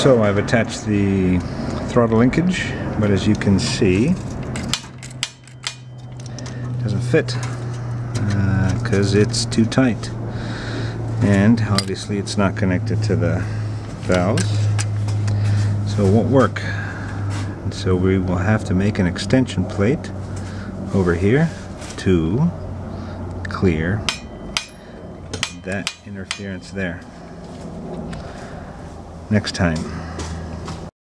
So I've attached the throttle linkage, but as you can see, it doesn't fit because it's too tight, and obviously it's not connected to the valves, so it won't work. And so we will have to make an extension plate over here to clear that interference there next time.